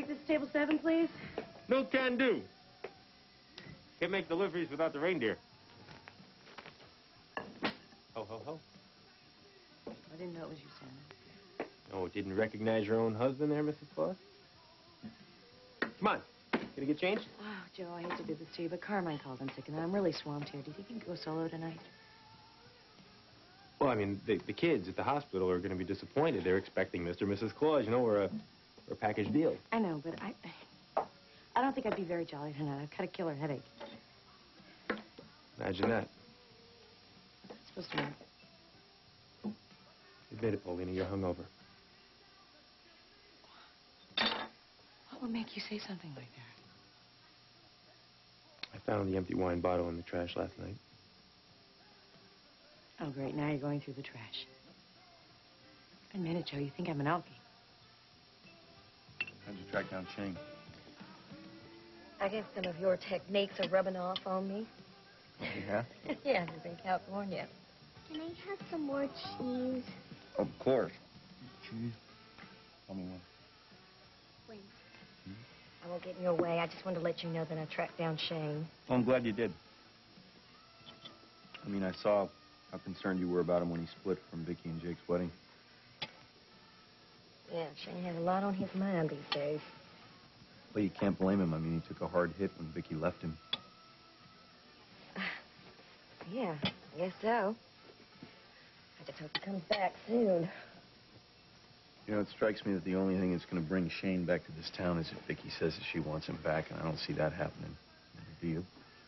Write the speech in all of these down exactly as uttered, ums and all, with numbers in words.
this table seven, please? No can do. Can't make deliveries without the reindeer. Ho, ho, ho. I didn't know it was you, Santa. Oh, didn't recognize your own husband there, Missus Claus? Come on. Gonna get changed? Oh, Joe, I hate to do this to you, but Carmine called in sick, and I'm really swamped here. Do you think you can go solo tonight? Well, I mean, the, the kids at the hospital are going to be disappointed. They're expecting Mister and Missus Claus. You know, we're a, we're a package deal. I know, but I... I don't think I'd be very jolly tonight. I've got a killer headache. Imagine that. It's supposed to be... Admit it, Paulina, you're hungover. What would make you say something like that? I found the empty wine bottle in the trash last night. Oh, great. Now you're going through the trash. Admit it, Joe. You think I'm an alkie. How'd you track down Shane? I guess some of your techniques are rubbing off on me. Yeah? Yeah, he's in California. Can I have some more cheese? Of course. Cheese? Tell me one. When? I won't get in your way. I just wanted to let you know that I tracked down Shane. Well, I'm glad you did. I mean, I saw how concerned you were about him when he split from Vicky and Jake's wedding. Yeah, Shane has a lot on his mind these days. Well, you can't blame him. I mean, he took a hard hit when Vicky left him. Yeah, I guess so. I just hope he comes back soon. You know, it strikes me that the only thing that's going to bring Shane back to this town is if Vicky says that she wants him back, and I don't see that happening. Do you?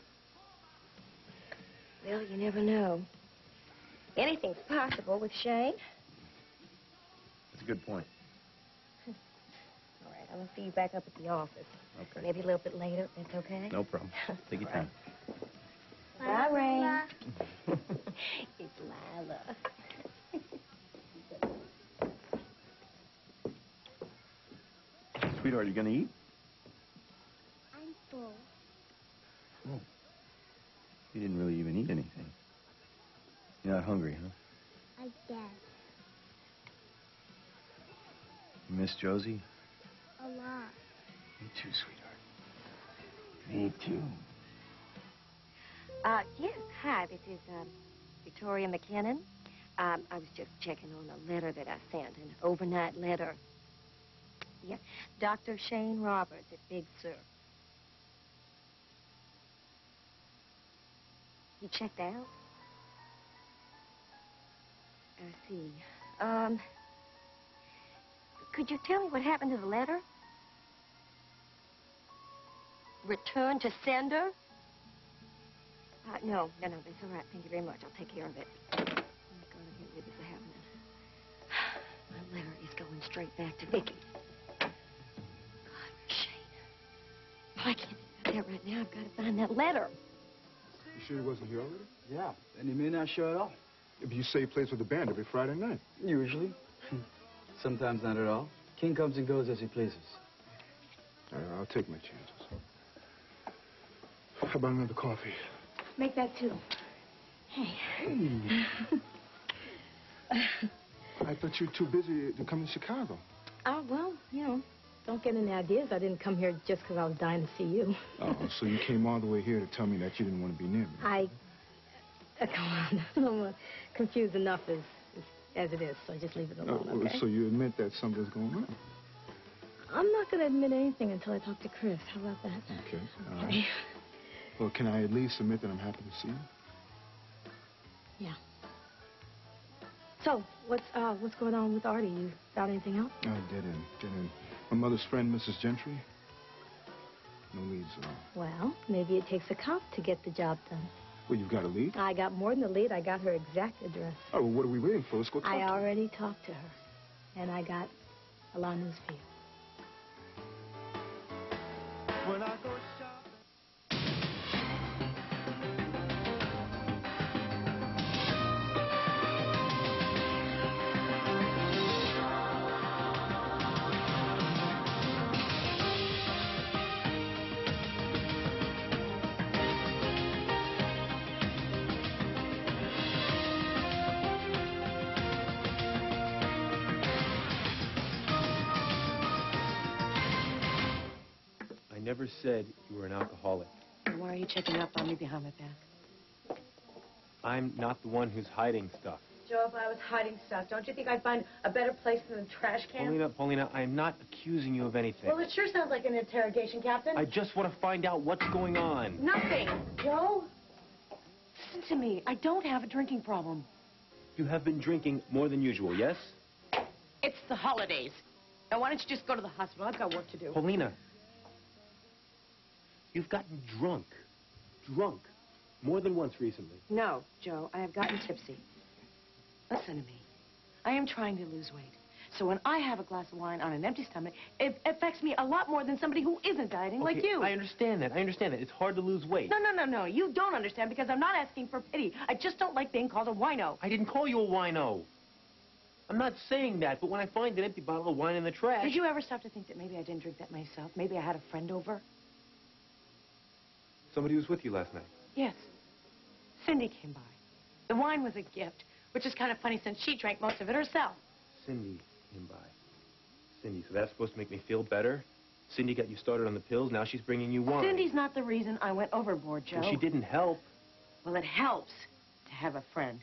Well, you never know. Anything's possible with Shane. That's a good point. All right, I'm going to see you back up at the office. Okay. Maybe a little bit later, if that's okay? No problem. Take your All right. time. Bye, Ray. It's Lila. Sweetheart, you going to eat? I'm full. Oh. You didn't really even eat anything. You're not hungry, huh? I guess. You miss Josie? A lot. Me too, sweetheart. Me too. Uh, yes, hi, this is, um, Victoria McKinnon. Um, I was just checking on a letter that I sent, an overnight letter. Yeah, Doctor Shane Roberts at Big Sur. You checked out? I see. Um, could you tell me what happened to the letter? Return to sender? Uh, no, no, no, that's all right. Thank you very much. I'll take care of it. Oh, my God, I can't believe this is happening. My letter is going straight back to Vicky. God, Shane. Oh, I can't do that right now. I've got to find that letter. You sure he wasn't here already? Yeah, and he may not show at all. If you say he plays with the band every Friday night. Usually. Sometimes not at all. King comes and goes as he pleases. All right, I'll take my chances. How about another coffee? Make that two. Hey. Hey. I thought you were too busy to come to Chicago. Oh, well, you know, don't get any ideas. I didn't come here just because I was dying to see you. Oh, so you came all the way here to tell me that you didn't want to be near me. I... Uh, come on. I'm uh, confused enough as, as, as it is, so just leave it alone, Oh, okay? so you admit that something's going on? I'm not going to admit anything until I talk to Chris. How about that? Okay. All Okay. right. Well, can I at least admit that I'm happy to see you? Yeah. So, what's uh, what's going on with Artie? You found anything else? Oh, dead end, dead end. My mother's friend, Missus Gentry. No leads at all. Well, maybe it takes a cop to get the job done. Well, you've got a lead? I got more than a lead. I got her exact address. Oh, well, what are we waiting for? Let's go talk I to her. already talked to her, and I got a lot of news for you. When I go shopping. never said you were an alcoholic. Then why are you checking up on me behind my back? I'm not the one who's hiding stuff. Joe, if I was hiding stuff, don't you think I'd find a better place than the trash can? Paulina, Paulina, I'm not accusing you of anything. Well, it sure sounds like an interrogation, Captain. I just want to find out what's going on. Nothing. Joe? Listen to me. I don't have a drinking problem. You have been drinking more than usual, yes? It's the holidays. Now, why don't you just go to the hospital? I've got work to do. Paulina, you've gotten drunk. Drunk. More than once recently. No, Joe, I have gotten tipsy. Listen to me. I am trying to lose weight. So when I have a glass of wine on an empty stomach, it affects me a lot more than somebody who isn't dieting like Okay, you. I understand that. I understand that. It's hard to lose weight. No, no, no, no. You don't understand because I'm not asking for pity. I just don't like being called a wino. I didn't call you a wino. I'm not saying that, but when I find an empty bottle of wine in the trash... Did you ever stop to think that maybe I didn't drink that myself? Maybe I had a friend over? Somebody was with you last night. Yes. Cindy came by. The wine was a gift, which is kind of funny since she drank most of it herself. Cindy came by. Cindy, so that's supposed to make me feel better? Cindy got you started on the pills, now she's bringing you wine. Cindy's not the reason I went overboard, Joe. Well, she didn't help. Well, it helps to have a friend.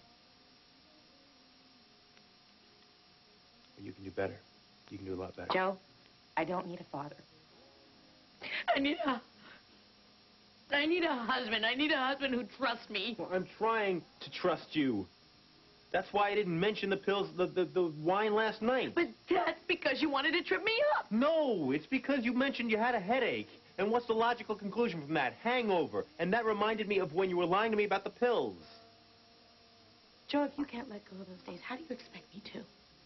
But you can do better. You can do a lot better. Joe, I don't need a father. I need a... I need a husband. I need a husband who trusts me. Well, I'm trying to trust you. That's why I didn't mention the pills, the, the, the wine last night. But that's because you wanted to trip me up. No, it's because you mentioned you had a headache. And what's the logical conclusion from that? Hangover. And that reminded me of when you were lying to me about the pills. Joe, if you can't let go of those days, how do you expect me to?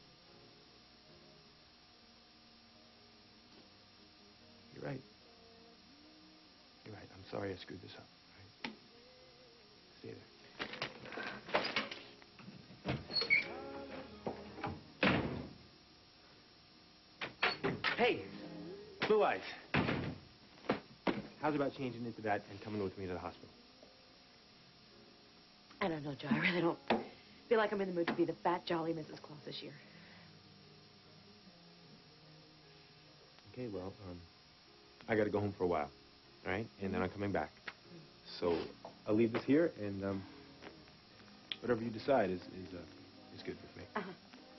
You're right. You're right. I'm sorry I screwed this up. All right. Stay there. Hey, Blue Eyes. How's about changing into that and coming with me to the hospital? I don't know, Joe. I really don't feel like I'm in the mood to be the fat, jolly Missus Claus this year. Okay, well, um, I got to go home for a while, all right? And then I'm coming back. So I'll leave this here, and um, whatever you decide is is uh, is good with me. Uh-huh.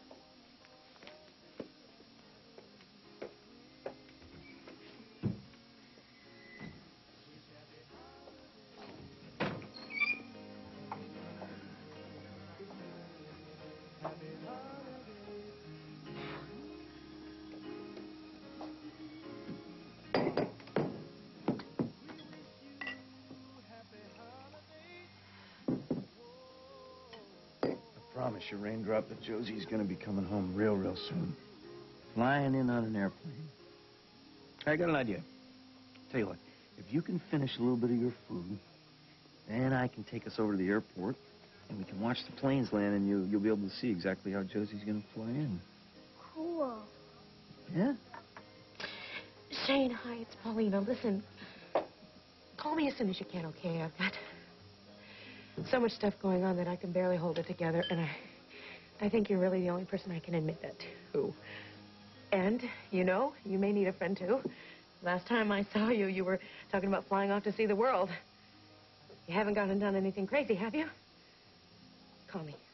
I promise you, Raindrop, that Josie's gonna be coming home real, real soon. Flying in on an airplane. I got an idea. Tell you what, if you can finish a little bit of your food, then I can take us over to the airport, and we can watch the planes land, and you, you'll be able to see exactly how Josie's gonna fly in. Cool. Yeah? Shane, hi, it's Paulina. Listen, call me as soon as you can, okay? I've got so much stuff going on that I can barely hold it together, and I, I think you're really the only person I can admit that to. And, you know, you may need a friend, too. Last time I saw you, you were talking about flying off to see the world. You haven't gone and done anything crazy, have you? Call me.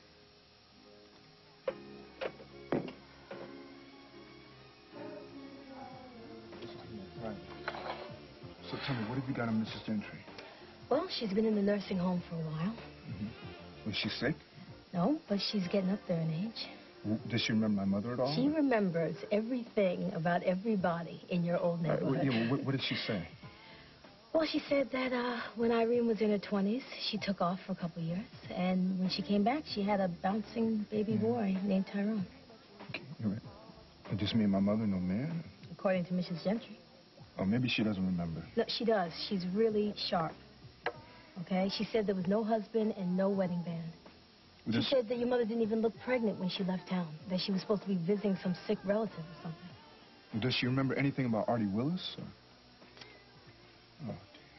Right. So tell me, what have you got on Missus Gentry? Well, she's been in the nursing home for a while. Mm-hmm. Was she sick? No, but she's getting up there in age. W- Does she remember my mother at all? She remembers everything about everybody in your old Uh, neighborhood. yeah, well, what, what did she say? Well, she said that uh, when Irene was in her twenties, she took off for a couple years. And when she came back, she had a bouncing baby Yeah. boy named Tyrone. Okay, you're right. It just me and my mother, no man? According to Missus Gentry. Or maybe she doesn't remember. No, she does. She's really sharp. Okay? She said there was no husband and no wedding band. She Does- said that your mother didn't even look pregnant when she left town. That she was supposed to be visiting some sick relative or something. Does she remember anything about Artie Willis? Or... Oh,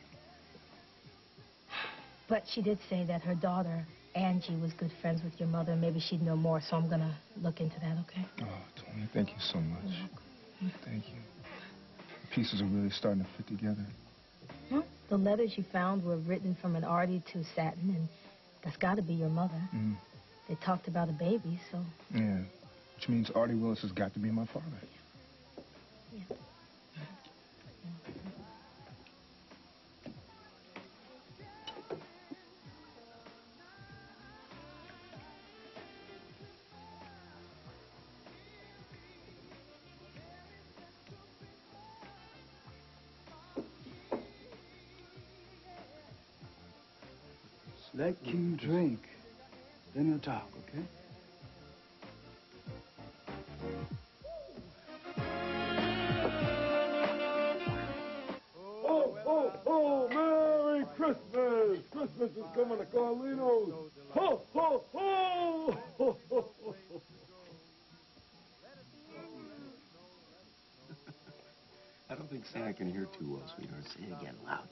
But she did say that her daughter, Angie, was good friends with your mother. Maybe she'd know more, so I'm going to look into that, okay? oh, Tony, thank you so much. You're welcome. Thank you. pieces are really starting to fit together. Well, the letters you found were written from an Artie to Satin, and that's got to be your mother. Mm. They talked about a baby, so... Yeah, which means Artie Willis has got to be my father. Yeah. Let King drink. Then we'll talk, okay? Oh, oh, oh, Merry Christmas! Christmas is coming to Carlino's. Ho, ho, ho! Ho, ho, ho. I don't think Santa can hear too well, sweetheart. Say it again, loud.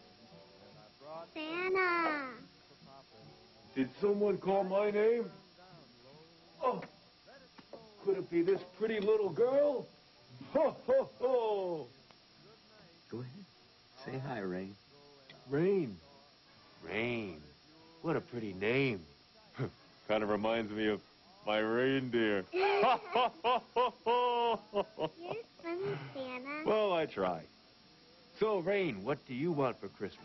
Santa. Did someone call my name? Oh, could it be this pretty little girl? Ho, ho, ho! Go ahead. Say hi, Rain. Rain. Rain. What a pretty name. Kind of reminds me of my reindeer. You're funny, Santa. Well, I try. So, Rain, what do you want for Christmas?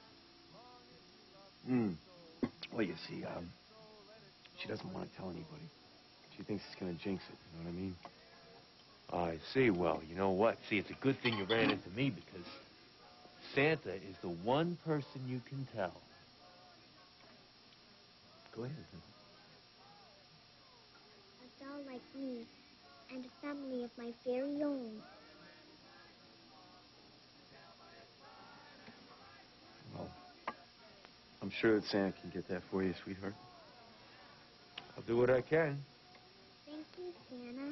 Hmm. Well, you see, um, she doesn't want to tell anybody. She thinks it's going to jinx it, you know what I mean? I see. Well, you know what? See, it's a good thing you ran into me because Santa is the one person you can tell. Go ahead. A doll like me and a family of my very own. Well, I'm sure that Santa can get that for you, sweetheart. I'll do what I can. Thank you, Santa.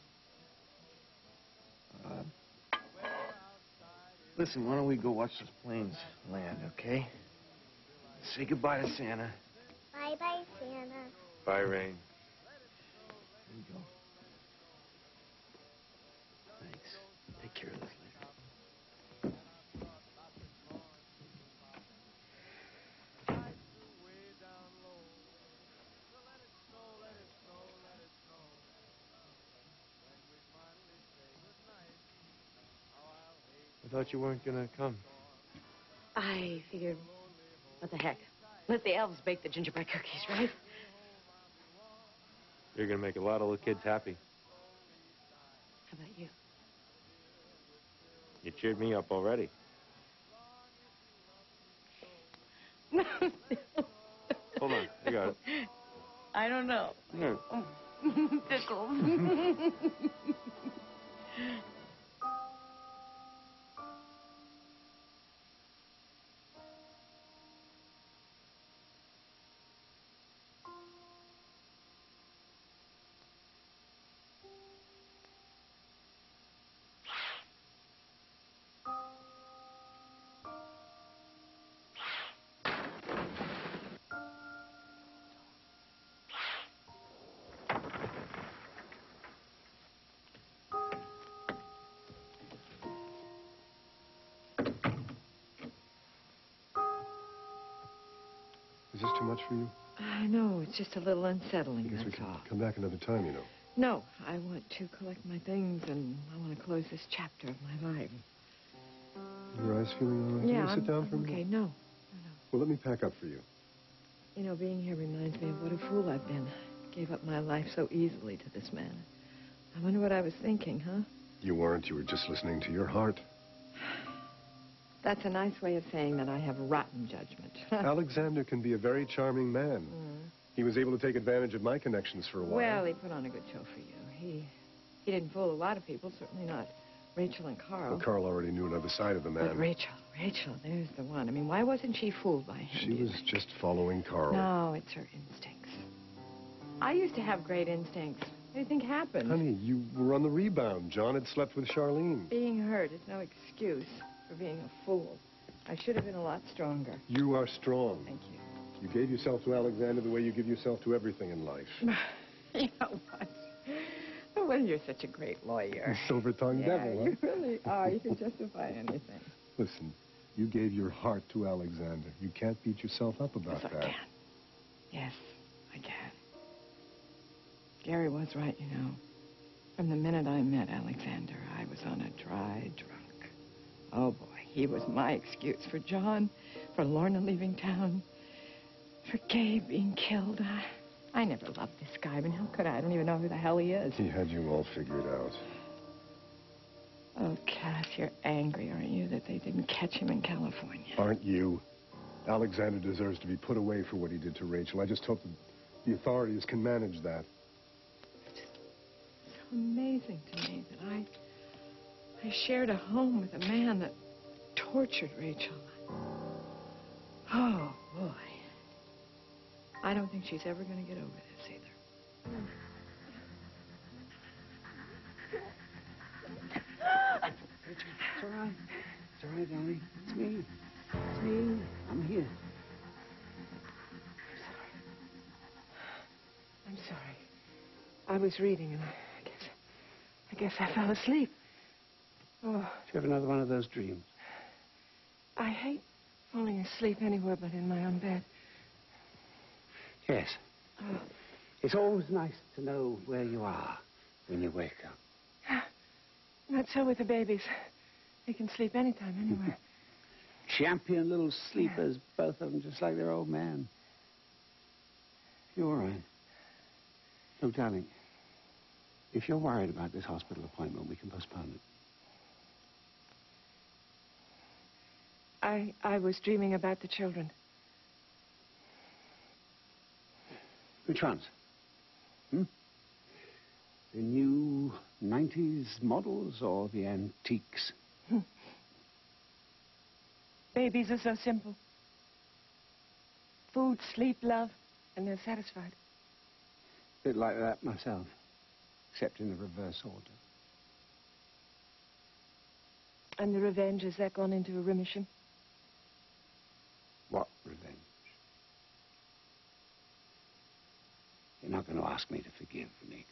Uh, listen, why don't we go watch those planes land, okay? Say goodbye to Santa. Bye-bye, Santa. Bye, Rain. There you go. Thanks. Take care of this later. I thought you weren't gonna come. I figured, what the heck? Let the elves bake the gingerbread cookies, right? You're gonna make a lot of little kids happy. How about you? You cheered me up already. Hold on, I got it. I don't know. No. Tickles. Is this too much for you? I know. It's just a little unsettling, I guess we that's can all. come back another time, you know. No, I want to collect my things, and I want to close this chapter of my life. Your eyes feeling all right? Yeah, You wanna sit I'm, down for a I'm minute? okay. No, no, no. Well, let me pack up for you. You know, being here reminds me of what a fool I've been. I gave up my life so easily to this man. I wonder what I was thinking, huh? You weren't. You were just listening to your heart. That's a nice way of saying that I have rotten judgment. Alexander can be a very charming man. Mm. He was able to take advantage of my connections for a while. Well, he put on a good show for you. He he didn't fool a lot of people, certainly not Rachel and Carl. Well, Carl already knew another side of the man. But Rachel, Rachel, there's the one. I mean, why wasn't she fooled by him? She was just following Carl. No, it's her instincts. I used to have great instincts. What do you think happened? Honey, you were on the rebound. John had slept with Charlene. Being hurt is no excuse for being a fool. I should have been a lot stronger. You are strong. Thank you. You gave yourself to Alexander the way you give yourself to everything in life. You know what? Oh, well, you're such a great lawyer. Silver-tongued Yeah, devil, huh? you really are. You can justify anything. Listen, you gave your heart to Alexander. You can't beat yourself up about yes, that. I can. Yes, I can. Gary was right, you know. From the minute I met Alexander, I was on a dry drunk. Oh, boy, he was my excuse for John, for Lorna leaving town, for Gabe being killed. I, I never loved this guy. I mean, how could I? I don't even know who the hell he is. He had you all figured out. Oh, Cass, you're angry, aren't you, that they didn't catch him in California? Aren't you? Alexander deserves to be put away for what he did to Rachel. I just hope that the authorities can manage that. Amazing to me that I I shared a home with a man that tortured Rachel. Oh, boy. I don't think she's ever going to get over this either. Rachel, it's all right. It's all right, darling. It's me. It's me. I'm here. I'm sorry. I was reading and I I guess I fell asleep. Oh. Did you have another one of those dreams? I hate falling asleep anywhere but in my own bed. Yes. Oh. It's always nice to know where you are when you wake up. Not so with the babies. They can sleep anytime, anywhere. Champion little sleepers, both of them, just like their old man. You're all right. Look, darling, if you're worried about this hospital appointment, we can postpone it. I, I was dreaming about the children. Which ones? Hmm? The new nineties models or the antiques? Babies are so simple. Food, sleep, love, and they're satisfied. A bit like that myself, except in the reverse order. And the revenge, has that gone into a remission? What revenge? You're not going to ask me to forgive, Nikos.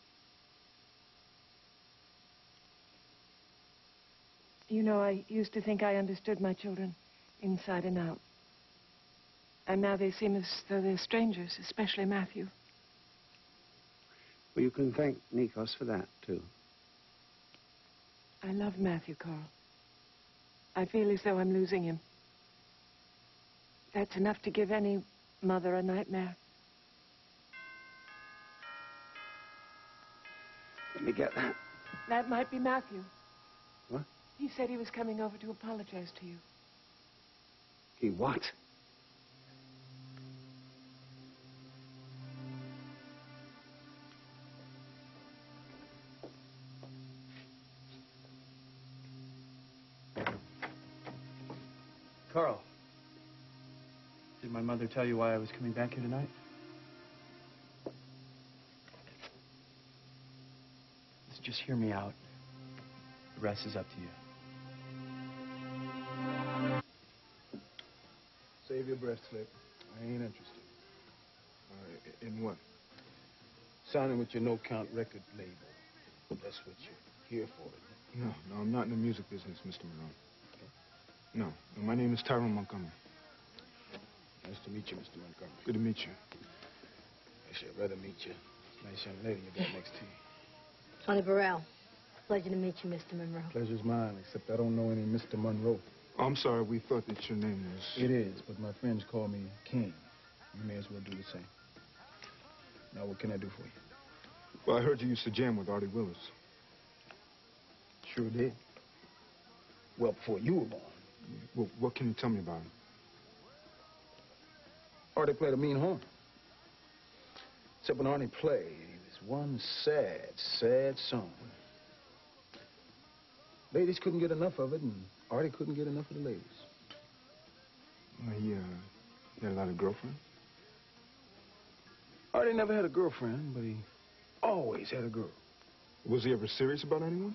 You know, I used to think I understood my children inside and out. And now they seem as though they're strangers, especially Matthew. Well, you can thank Nikos for that, too. I love Matthew, Carl. I feel as though I'm losing him. That's enough to give any mother a nightmare. Let me get that. That might be Matthew. What? He said he was coming over to apologize to you. He what? Carl, did my mother tell you why I was coming back here tonight? Just hear me out. The rest is up to you. Save your breath, Slip. I ain't interested. Uh, in what? Signing with your no-count record label. That's what you're here for. No, no, I'm not in the music business, Mister Monroe. No, no, my name is Tyrone Montgomery. Nice to meet you, Mister Montgomery. Good to meet you. Actually, I'd rather meet you. Nice young lady you got next to you. Tony Burrell. Pleasure to meet you, Mister Monroe. Pleasure's mine, except I don't know any Mister Monroe. Oh, I'm sorry. We thought that your name was... It is, but my friends call me King. You may as well do the same. Now, what can I do for you? Well, I heard you used to jam with Artie Willis. Sure did. Well, before you were born. Well, what can you tell me about him? Artie played a mean horn. Except when Artie played, it was one sad, sad song. Ladies couldn't get enough of it, and Artie couldn't get enough of the ladies. Well, he, uh, he had a lot of girlfriends? Artie never had a girlfriend, but he always had a girl. Was he ever serious about anyone?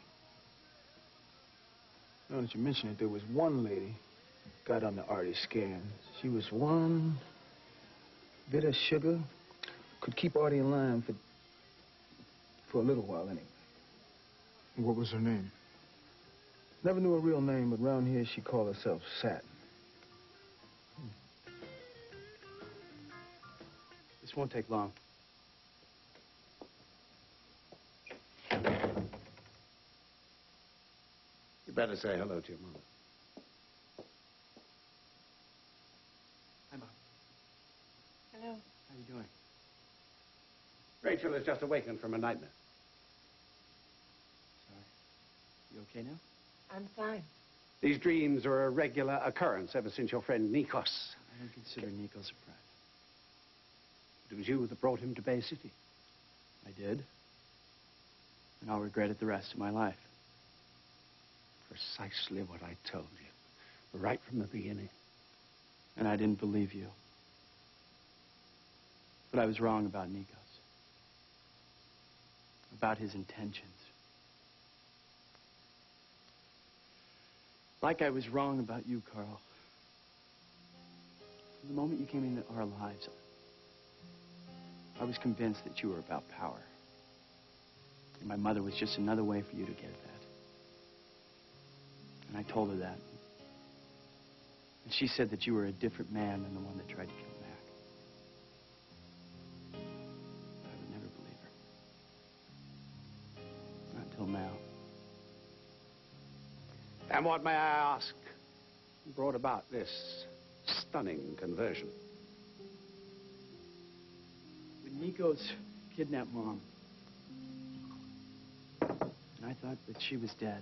Now that you mention it, there was one lady got under Artie's skin. She was one bit of sugar, could keep Artie in line for, for a little while anyway. What was her name? Never knew her real name, but around here she called herself Satin. This won't take long. You better say hello to your mother. Hi, Mom. Hello. How you doing? Rachel has just awakened from a nightmare. Sorry. You okay now? I'm fine. These dreams are a regular occurrence ever since your friend Nikos. I don't consider Nikos a friend. It was you that brought him to Bay City. I did. And I'll regret it the rest of my life. Precisely what I told you, right from the beginning. And I didn't believe you. But I was wrong about Nikos. About his intentions. Like I was wrong about you, Carl. From the moment you came into our lives, I was convinced that you were about power. And my mother was just another way for you to get that. And I told her that. And she said that you were a different man than the one that tried to kill Mac. But I would never believe her. Not until now. And what, may I ask, brought about this stunning conversion? When Nikos kidnapped Mom, and I thought that she was dead,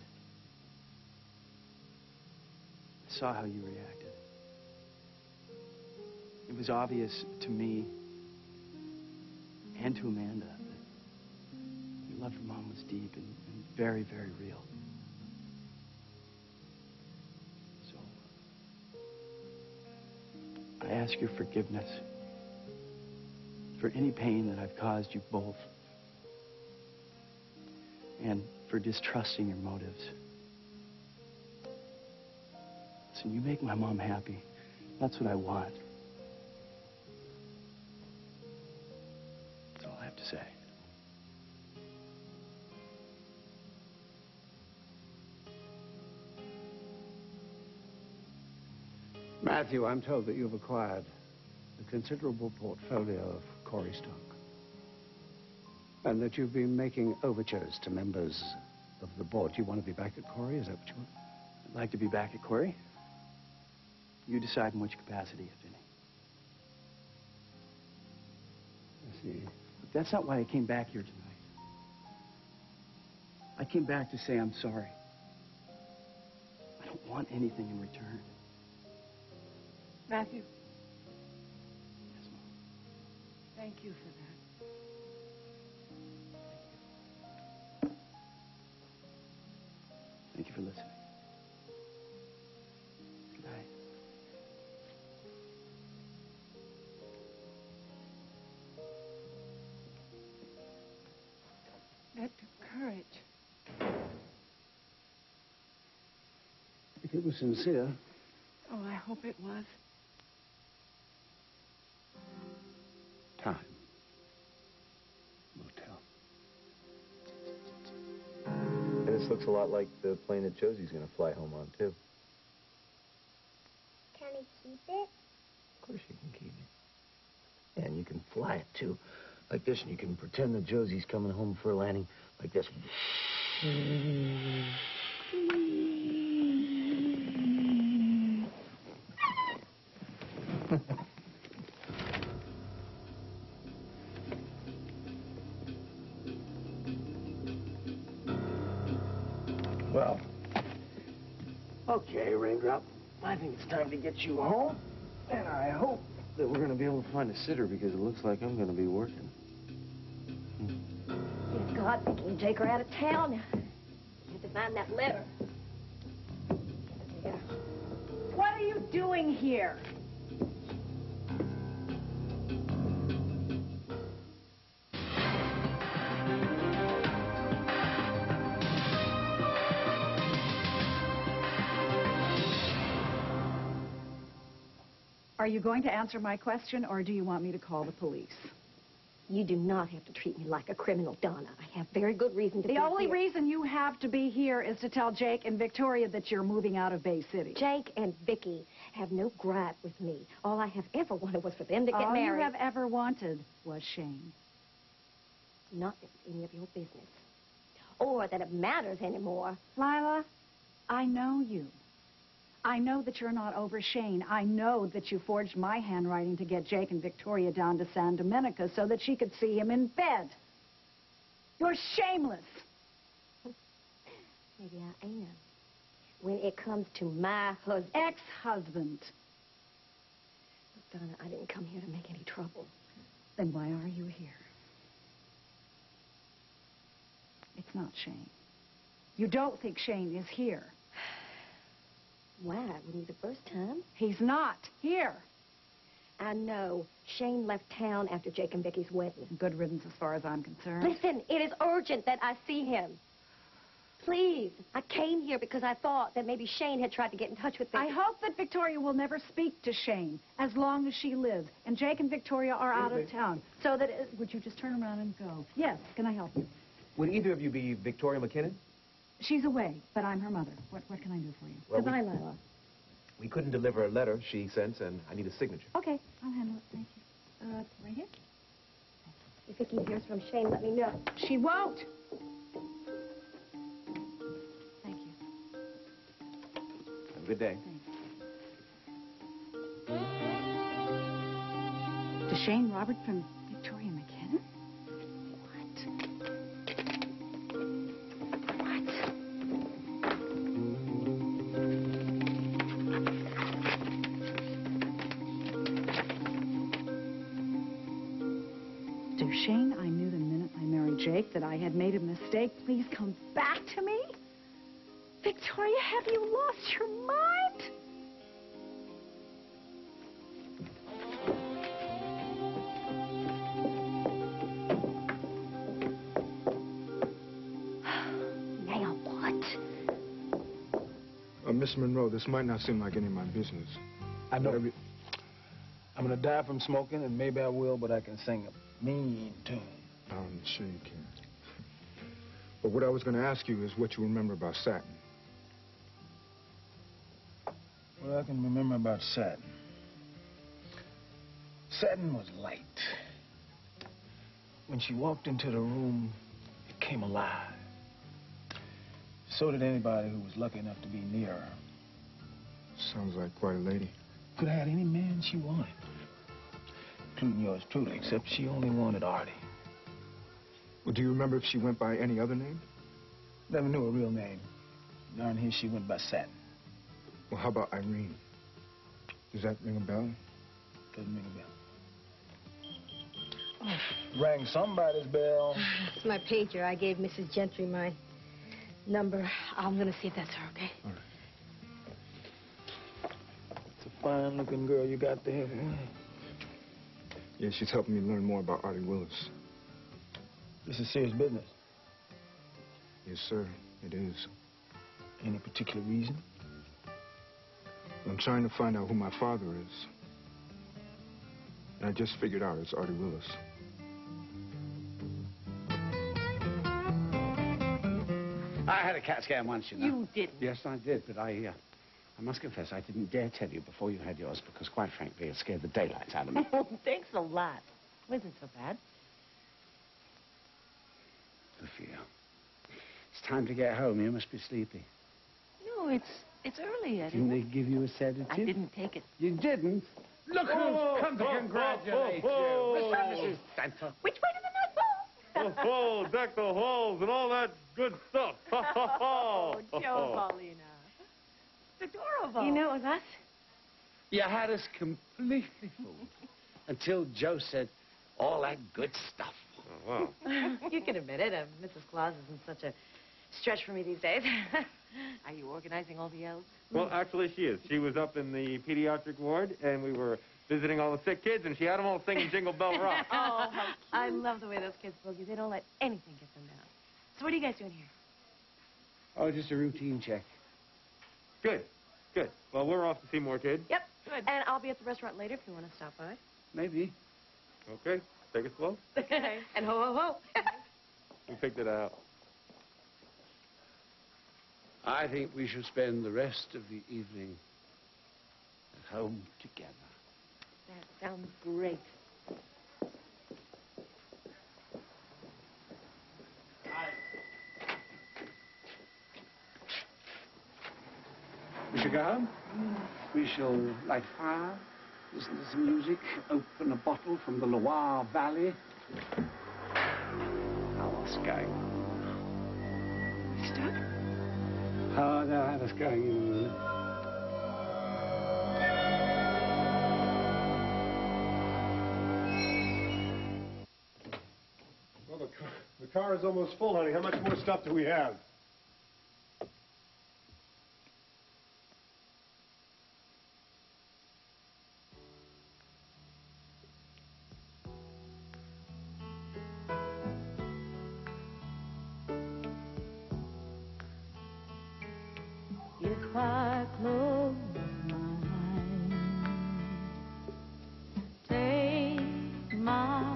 I saw how you reacted. It was obvious to me and to Amanda that your love for Mom was deep and, and very, very real. So, I ask your forgiveness for any pain that I've caused you both, and for distrusting your motives. Listen, you make my mom happy. That's what I want. That's all I have to say. Matthew, I'm told that you've acquired a considerable portfolio of Corey stock. And that you've been making overtures to members of the board. Do you want to be back at Corey? Is that what you want? I'd like to be back at Corey. You decide in which capacity, if any. I see. But that's not why I came back here tonight. I came back to say I'm sorry. I don't want anything in return. Matthew, Yes, Mom. thank you for that. Thank you for listening. Good night. That took courage. If it was sincere. Oh, I hope it was. Time. Motel. And this looks a lot like the plane that Josie's going to fly home on, too. Can I keep it? Of course you can keep it. And you can fly it, too. Like this, and you can pretend that Josie's coming home for a landing like this. Well, okay, Raindrop. I think it's time to get you home. And I hope that we're going to be able to find a sitter because it looks like I'm going to be working. Good God, we can take her out of town. You have to find that letter. Yeah. What are you doing here? Are you going to answer my question, or do you want me to call the police? You do not have to treat me like a criminal, Donna. I have very good reason to be The only here. reason you have to be here is to tell Jake and Victoria that you're moving out of Bay City. Jake and Vicky have no gripe with me. All I have ever wanted was for them to get All married. you have ever wanted was Shane. Not that it's any of your business. Or that it matters anymore. Lila, I know you. I know that you're not over Shane. I know that you forged my handwriting to get Jake and Victoria down to San Domenico so that she could see him in bed. You're shameless. Maybe I am. When it comes to my husband. Ex-husband. Look, Donna, I didn't come here to make any trouble. Then why are you here? It's not Shane. You don't think Shane is here. Why? Wouldn't be the first time. He's not here. I know. Shane left town after Jake and Vicky's wedding. Good riddance as far as I'm concerned. Listen, it is urgent that I see him. Please. I came here because I thought that maybe Shane had tried to get in touch with Vicky. I hope that Victoria will never speak to Shane as long as she lives. And Jake and Victoria are out of town. So that, it, would you just turn around and go? Yes, can I help you? Would either of you be Victoria McKinnon? She's away, but I'm her mother. What, what can I do for you? Well, Goodbye, we- Lila. We couldn't deliver a letter she sent, and I need a signature. Okay, I'll handle it. Thank you. Uh, right here? If Vicky hears from Shane, let me know. She won't. Thank you. Have a good day. To Shane Robert from Victoria McKinnon? Shane, I knew the minute I married Jake that I had made a mistake. Please come back to me. Victoria, have you lost your mind? Now what? Uh, Miss Monroe, this might not seem like any of my business. I know. Every... I'm gonna die from smoking, and maybe I will, but I can sing a mean tune. I'm sure you can. But what I was gonna ask you is what you remember about Satin. What I can remember about Satin. Satin was light. When she walked into the room, it came alive. So did anybody who was lucky enough to be near her. Sounds like quite a lady. Could have had any man she wanted, including yours truly, except she only wanted Artie. Well, do you remember if she went by any other name? Never knew her real name. Down here, she went by Satin. Well, how about Irene? Does that ring a bell? Doesn't ring a bell. Oh. Rang somebody's bell. It's my pager. I gave Missus Gentry my number. I'm going to see if that's her, okay? All right. It's a fine-looking girl you got there. Yeah, she's helping me learn more about Artie Willis. This is serious business. Yes, sir, it is. Any particular reason? I'm trying to find out who my father is. And I just figured out it's Artie Willis. I had a cat scan once, you know. You didn't. Yes, I did, but I, uh, I must confess, I didn't dare tell you before you had yours because, quite frankly, it scared the daylights out of me. Thanks a lot. Wasn't so bad. Sophia, it's time to get home. You must be sleepy. No, it's it's early. I Didn't didn't. they give you a sedative? I didn't take it. You didn't? Look Oh, who's come to oh, congratulate oh, oh, you. oh. Mister Missus Stanton. Which way to the North Pole? Oh, deck the halls and all that good stuff. Oh, Joe Paulina. It's adorable. You know it was us? You had us completely fooled until Joe said all that good stuff. Oh, wow. You can admit it. Uh, Missus Claus isn't such a stretch for me these days. Are you organizing all the elves? Well, actually, she is. She was up in the pediatric ward, and we were visiting all the sick kids, and she had them all singing Jingle Bell Rock. Oh, I love the way those kids boogie. They don't let anything get them down. So what are you guys doing here? Oh, just a routine check. Good, good. Well, we're off to see more kids. Yep, good. And I'll be at the restaurant later if you want to stop by. Maybe. Okay. Take it slow. And ho, ho, ho. We picked it out. I think we should spend the rest of the evening at home together. That sounds great. We shall go home. We shall light a fire, listen to some music, open a bottle from the Loire Valley. How else going? Stuck? Oh, they'll have us going in a minute. Well, the car, the car is almost full, honey. How much more stuff do we have? If I close my eyes, take my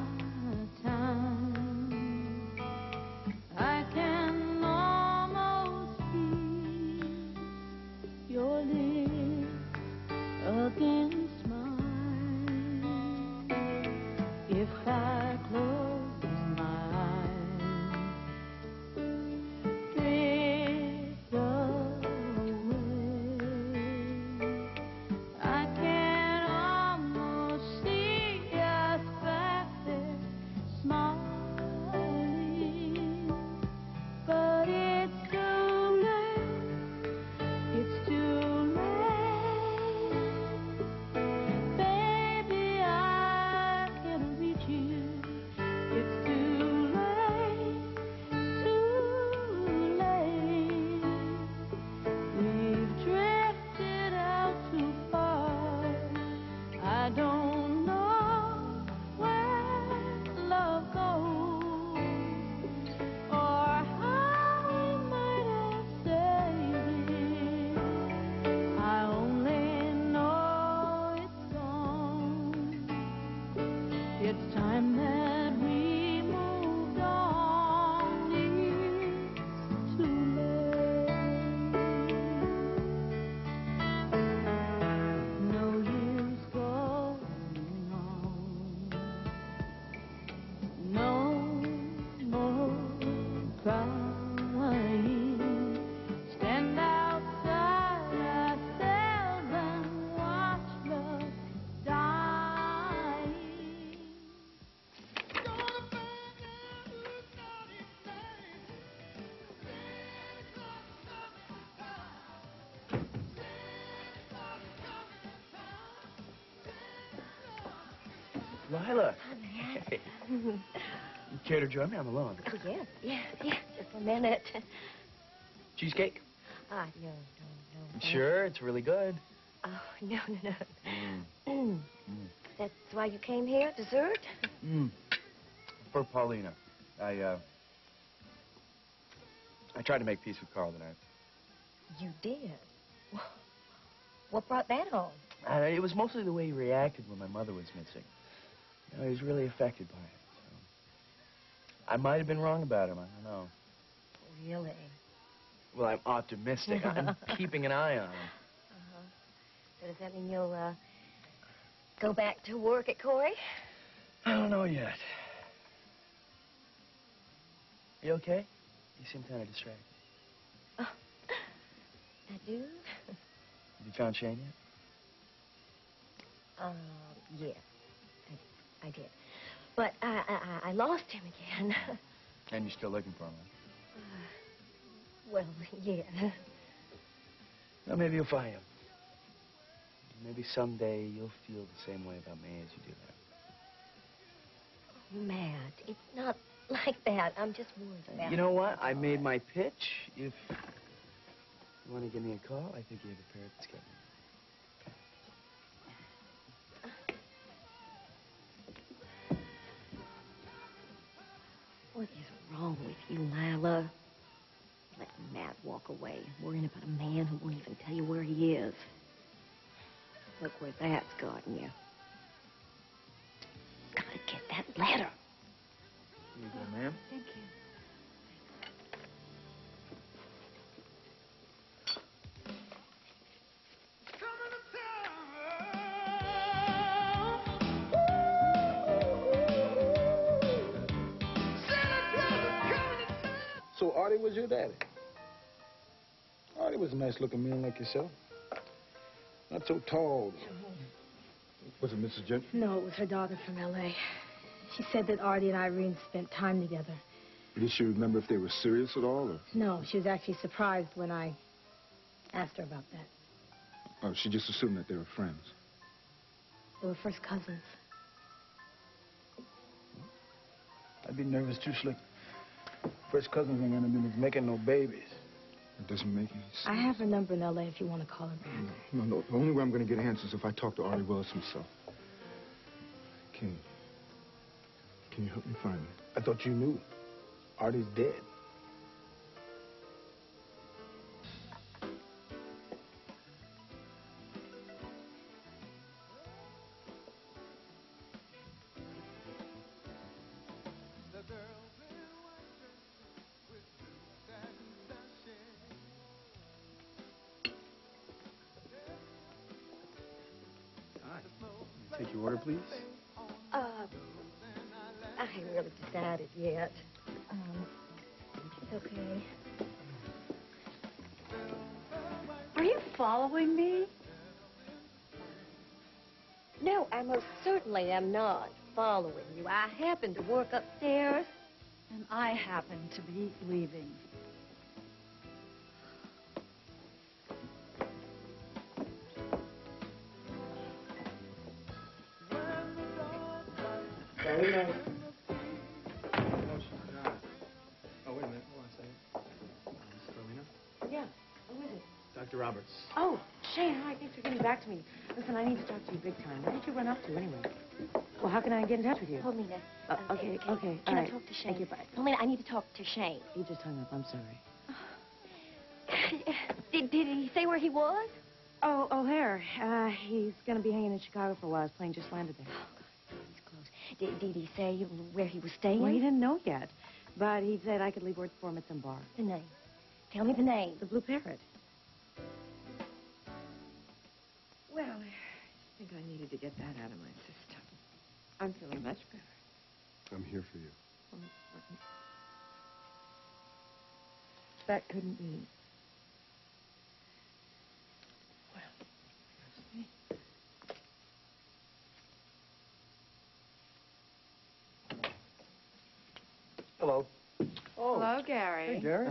time, I can almost feel your lips against mine. If I close my eyes, drift I can almost see us back there smiling, but it's too late, it's too late, baby, I can't reach you, it's too late, too late, we've drifted out too far. I don't know where love goes or how we might have saved it. I only know it's gone. It's time that we moved on. It's too late. No use going on. No more crying. Stand outside ourselves and watch love dying. Lila. Hey. You care to join me? I'm alone. Oh, yes, yes, yes. Just a minute. Cheesecake? Ah, no, no, no. You sure? It's really good. Oh, no, no, no. Mm. That's why you came here? Dessert? Mm. For Paulina. I, uh... I tried to make peace with Carl tonight. You did? What brought that on? Uh, it was mostly the way he reacted when my mother was missing. You know, he was really affected by it. So. I might have been wrong about him. I don't know. Really? Well, I'm optimistic. I'm keeping an eye on him. Uh-huh. So does that mean you'll, uh, go back to work at Corey? I don't know yet. You okay? You seem kind of distracted. Oh, I do? Have you found Shane yet? Um, yes. I, I did. But I, I, I lost him again. And you're still looking for him, huh? Uh, well, yeah. Well, maybe you'll find him. Maybe someday you'll feel the same way about me as you do that. Matt, it's not like that. I'm just worried about... You know what? I made my pitch. If you want to give me a call, I think you have a pair of sketches. What is wrong with you, Lila? Letting Matt walk away, worrying about a man who won't even tell you where he is. Look where that's gotten you. Gotta get that letter. Here you go, ma'am. Thank you. So Artie was your daddy? Artie was a nice-looking man like yourself. Not so tall. Was it Missus Gentry? No, it was her daughter from L A She said that Artie and Irene spent time together. Did she remember if they were serious at all? Or? No, she was actually surprised when I asked her about that. Oh, she just assumed that they were friends. They were first cousins. I'd be nervous too, Slick. First cousins ain't gonna be making no babies. It doesn't make any sense. I have her number in L A if you want to call her back. No, no, the only way I'm gonna get answers is if I talk to Artie Willis himself. Can, can you help me find him? I thought you knew. Artie's dead. Take your order, please. Uh, I haven't really decided yet. Um, it's okay. Are you following me? No, I most certainly am not following you. I happen to work upstairs. And I happen to be leaving. Very nice. No, she's not. Oh, wait a minute. Hold on a second. Miss Carolina? Yeah, who is it? Doctor Roberts. Oh, Shane, hi, thanks for getting back to me. Listen, I need to talk to you big time. Where did you run up to anyway? Well, how can I get in touch with you? Paulina. Uh, uh, okay, can, okay, Can all I right. talk to Shane? Thank you, bye. Paulina, I need to talk to Shane. He just hung up. I'm sorry. Did, did he say where he was? Oh, O'Hare. Uh, he's going to be hanging in Chicago for a while. His plane just landed there. Did, did he say where he was staying? Well, he didn't know yet. But he said I could leave word for him at some bar. The name. Tell me the name. The Blue Parrot. Well, I think I needed to get that out of my system. I'm feeling much better. I'm here for you. That couldn't be. Well, there's me. Hello. Oh. Hello, Gary. Hey, Gary.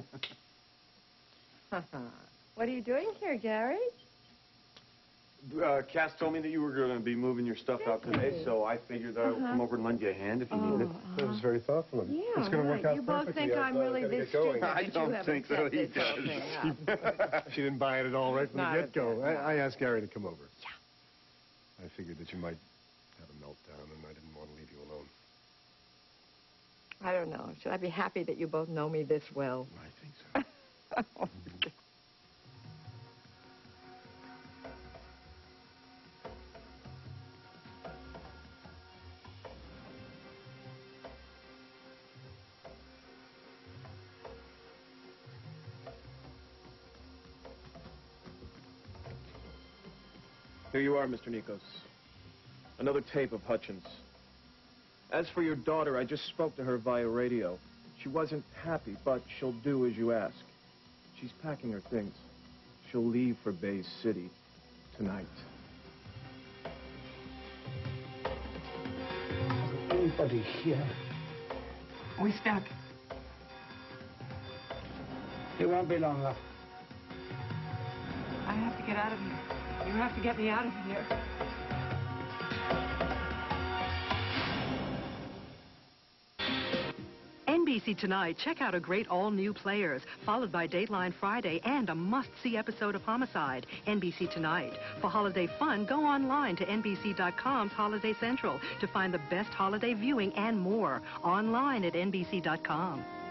What are you doing here, Gary? Uh, Cass told me that you were going to be moving your stuff out today, so I figured I would Uh-huh. come over and lend you a hand if you Oh, need it. That was very thoughtful of you. Yeah, It's going to work right. out You both perfectly. think I've, I'm uh, really gotta this get going. stupid that you haven't set this whole thing up. She didn't buy it at all right from Not the a get-go. bit, I, no. I asked Gary to come over. Yeah. I figured that you might have a meltdown, and I didn't want to leave you alone. I don't know. Should I be happy that you both know me this well? I think so. Here you are, Mister Nikos. Another tape of Hutchins. As for your daughter, I just spoke to her via radio. She wasn't happy, but she'll do as you ask. She's packing her things. She'll leave for Bay City tonight. Anybody here? We stuck. It won't be long enough. I have to get out of here. You have to get me out of here. N B C Tonight, check out a great all-new Players, followed by Dateline Friday and a must-see episode of Homicide. N B C Tonight. For holiday fun, go online to N B C dot com's Holiday Central to find the best holiday viewing and more. Online at N B C dot com.